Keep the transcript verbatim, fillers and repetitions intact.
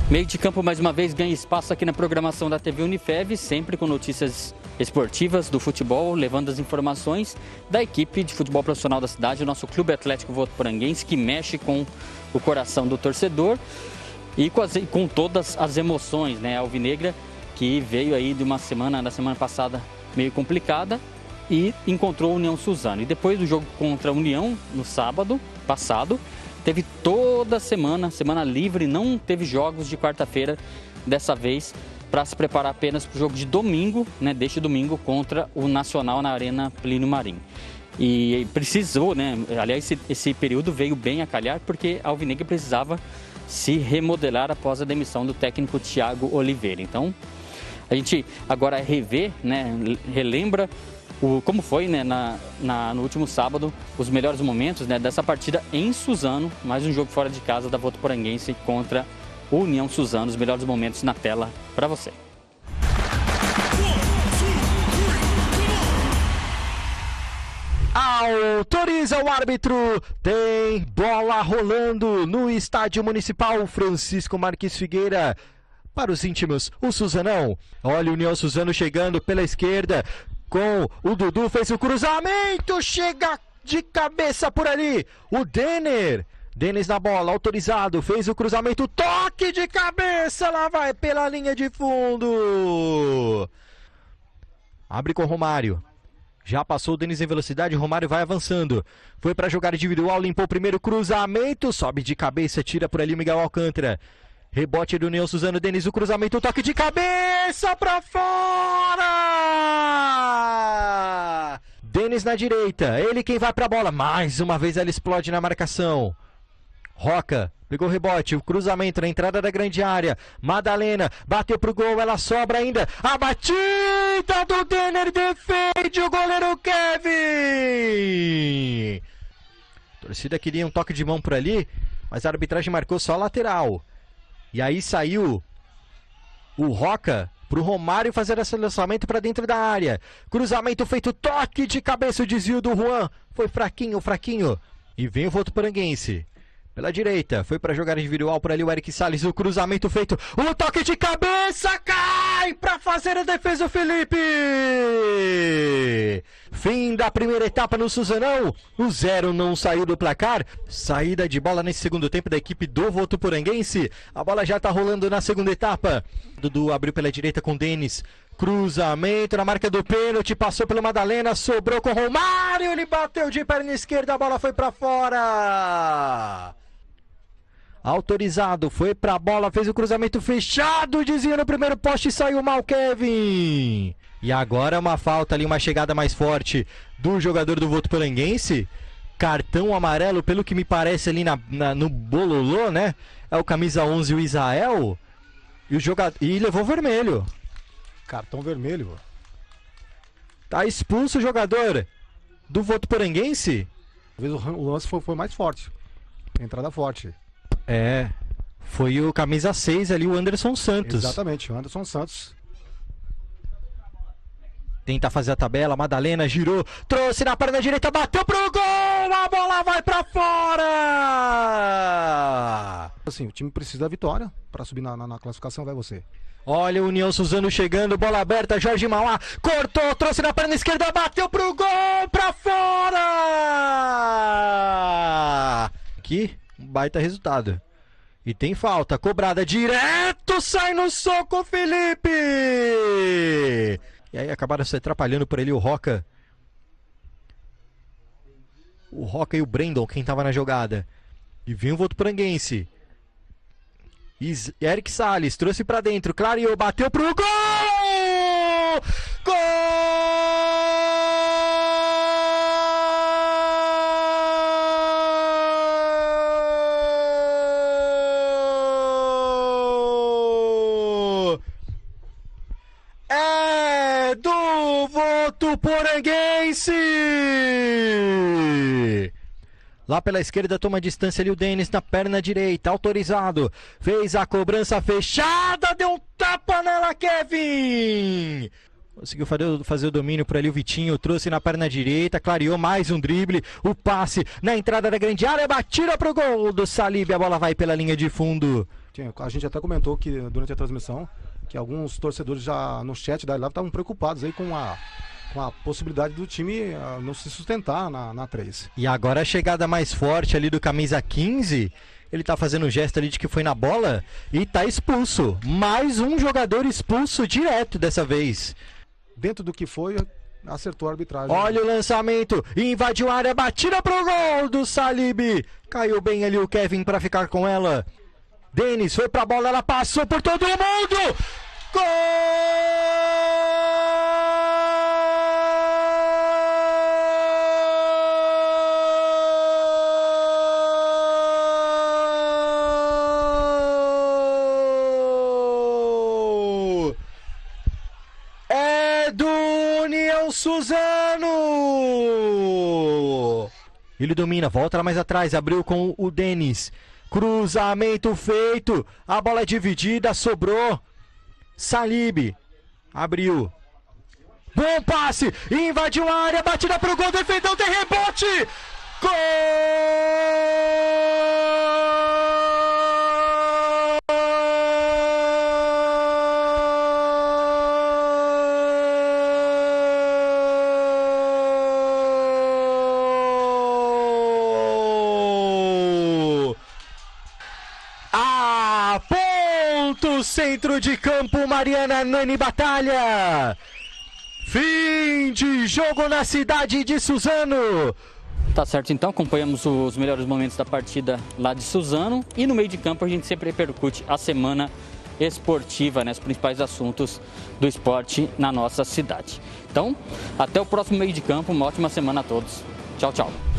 Meio de campo mais uma vez ganha espaço aqui na programação da T V Unifev, sempre com notícias esportivas do futebol, levando as informações da equipe de futebol profissional da cidade, o nosso Clube Atlético Votuporanguense, que mexe com o coração do torcedor e com, as, com todas as emoções, né? A alvinegra, que veio aí de uma semana, da semana passada, meio complicada e encontrou a União Suzano. E depois do jogo contra a União, no sábado passado, teve toda a semana, semana livre, não teve jogos de quarta-feira dessa vez, para se preparar apenas para o jogo de domingo, né, deste domingo, contra o Nacional na Arena Plínio Marim. E precisou, né, aliás, esse, esse período veio bem a calhar, porque a alvinegra precisava se remodelar após a demissão do técnico Thiago Oliveira. Então, a gente agora revê, né, relembra o, como foi, né, na, na, no último sábado, os melhores momentos, né, dessa partida em Suzano, mais um jogo fora de casa da Votuporanguense contra o União Suzano, os melhores momentos na tela para você. Autoriza o árbitro, tem bola rolando no estádio municipal Francisco Marques Figueira. Para os íntimos, o Suzanão, olha o União Suzano chegando pela esquerda, com o Dudu, fez o cruzamento, chega de cabeça por ali, o Denner. Denis na bola, autorizado, fez o cruzamento, toque de cabeça, lá vai pela linha de fundo. Abre com o Romário. Já passou o Denis em velocidade, Romário vai avançando. Foi para jogar individual, limpou o primeiro cruzamento, sobe de cabeça, tira por ali o Miguel Alcântara. Rebote do União Suzano, Denis, o cruzamento, toque de cabeça para fora. Denis na direita, ele quem vai para a bola. Mais uma vez ela explode na marcação. Roca, pegou o rebote, o cruzamento na entrada da grande área. Madalena, bateu pro gol, ela sobra ainda. A batida do Denner defende o goleiro Kevin. A torcida queria um toque de mão por ali, mas a arbitragem marcou só a lateral. E aí saiu o Roca pro Romário fazer esse lançamento para dentro da área. Cruzamento feito, toque de cabeça, o desvio do Juan. Foi fraquinho, fraquinho. E vem o Votuporanguense. Pela direita, foi para jogar individual por ali o Eric Salles, o cruzamento feito, o toque de cabeça, cai para fazer a defesa o Felipe! Fim da primeira etapa no Suzanão, o zero não saiu do placar, saída de bola nesse segundo tempo da equipe do Votuporanguense, a bola já está rolando na segunda etapa, Dudu abriu pela direita com Denis, cruzamento na marca do pênalti, passou pelo Madalena, sobrou com Romário, ele bateu de perna esquerda, a bola foi para fora! Autorizado, foi pra bola, fez o cruzamento fechado, desvio no primeiro poste e saiu mal Kevin. E agora uma falta ali, uma chegada mais forte do jogador do Votuporanguense. Cartão amarelo, pelo que me parece ali na, na, no bololô, né? É o camisa onze, o Israel. E, o jogador, e levou vermelho. Cartão vermelho. Tá expulso o jogador do Votuporanguense. Talvez o lance foi, foi mais forte. Entrada forte. É, foi o camisa seis ali, o Anderson Santos. Exatamente, o Anderson Santos. Tenta fazer a tabela, Madalena girou, trouxe na perna direita, bateu pro gol, a bola vai pra fora! Assim, o time precisa da vitória para subir na, na, na classificação, vai você. Olha o União Suzano chegando, bola aberta, Jorge Mauá, cortou, trouxe na perna esquerda, bateu pro gol, pra fora! Aqui, um baita resultado. E tem falta, cobrada direto, sai no soco, Felipe! E aí acabaram se atrapalhando por ele o Roca. O Roca e o Brandon, quem tava na jogada. E vem o Votuporanguense. Eric Salles trouxe pra dentro, clareou, bateu pro gol! Gol! É do Votuporanguense! Lá pela esquerda toma distância ali o Denis na perna direita, autorizado. Fez a cobrança fechada, deu um tapa nela, Kevin! Conseguiu fazer o domínio por ali o Vitinho, trouxe na perna direita, clareou mais um drible, o passe na entrada da grande área, batida pro gol do Salib, a bola vai pela linha de fundo. A gente até comentou que durante a transmissão que alguns torcedores já no chat da live estavam preocupados aí com a, com a possibilidade do time uh, não se sustentar na, na três. E agora a chegada mais forte ali do camisa quinze, ele tá fazendo o gesto ali de que foi na bola e tá expulso. Mais um jogador expulso direto dessa vez. Dentro do que foi, acertou a arbitragem. Olha o lançamento, invadiu a área, batida pro gol do Salib. Caiu bem ali o Kevin para ficar com ela. Denis foi pra bola, ela passou por todo mundo. Gol! É do União Suzano. Ele domina, volta lá mais atrás, abriu com o Denis. Cruzamento feito, a bola é dividida, sobrou. Salib abriu. Bom passe, invadiu a área, batida pro gol, defendeu, tem rebote. Gol! Centro de campo, Mariana Nani Batalha. Fim de jogo na cidade de Suzano. Tá certo, então acompanhamos os melhores momentos da partida lá de Suzano. E no meio de campo a gente sempre repercute a semana esportiva, né, os principais assuntos do esporte na nossa cidade. Então, até o próximo meio de campo, uma ótima semana a todos. Tchau, tchau.